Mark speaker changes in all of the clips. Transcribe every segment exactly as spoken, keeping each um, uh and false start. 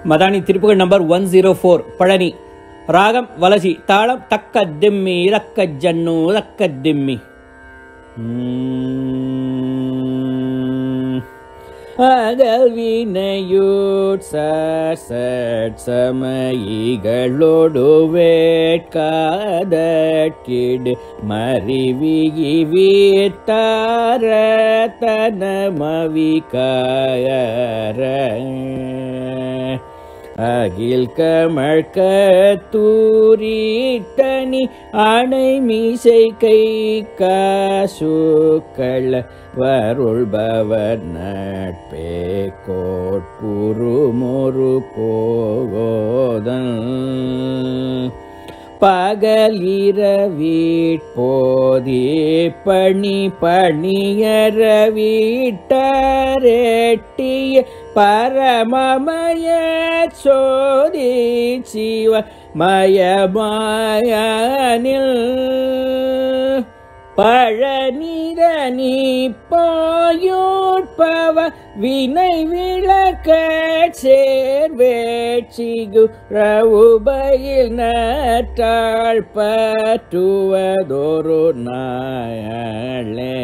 Speaker 1: Madani திருப்புகள் number one zero four Palani. ராகம் வலசி. தாளம் தக்க திம்மி தக்க ஜன்னு தக்க திம்மி. அகல் வினையூட் சட் சமயிகளோடு வேட்காதற்கிடு மறிவிகி வீட்டார தனமவிகாயர அகில் கமழ்க தூரிட்டனி அணை மீசை கை காசுக்கள வருள்பவர் நட்பே கோட்புரு மொரு போதன் பகலிரவீட்போதி பணி பணியர வீட்டரெட்டிய பரமமய சோதி சிவ மயமாயனில் பழனிதனி பாயோட்பவ வினை விளக்க சேர்வேட்சிகு ரவுபையில் நட்டாள் பற்றுவதொரு நாளே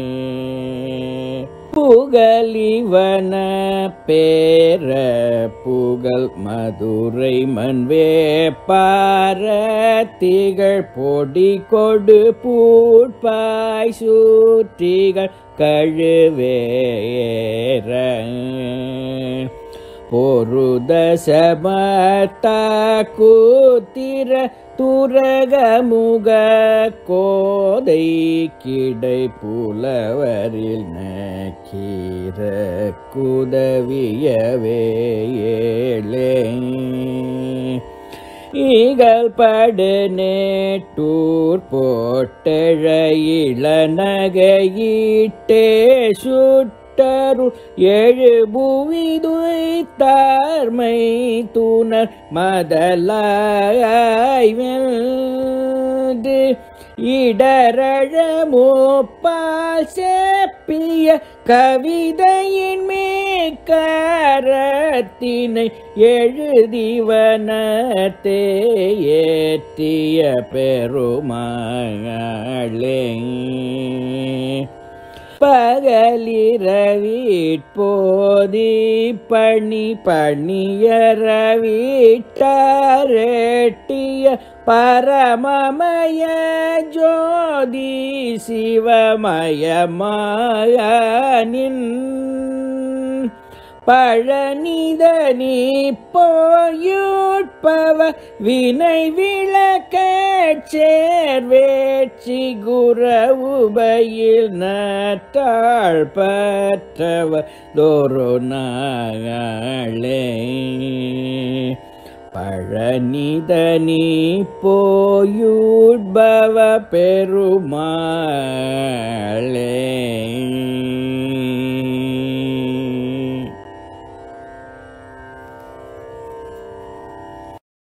Speaker 1: புகலிவன பேர புகழ் மதுரை மண்வே பாரத்திகள் பொடி கொடு பூட்பாய் சூற்றிகள் கழுவேற பொருத சமத்தா கூத்திர துரகமுக கோதை கிடை புலவரில் நக்கீர குதவியவேளே ஈகல் படு நேட்டூர் போட்டழ இளநகையிட்டே சுட்டருள் எழு புவிதுய்த்தார்மை தூணர் மதலாய்வென்று இடரழ மூப்பால் செப்பிய கவிதையின் மேற்கரத்தினை எழுதிவனத்தே ஏற்றிய பெருமாளே பகலிரவீட்போதி பணி பணியர வீட்டரெட்டிய பரமமய ஜோதி சிவமயமாயனின் பழனிதனி போயுட்பவ வினை விளக்க சேர்வேட்சி குரவுபையில் நட்டாள் பற்றவ தோரு நாளே பழனிதனி போயுட்பவ பெருமாளே.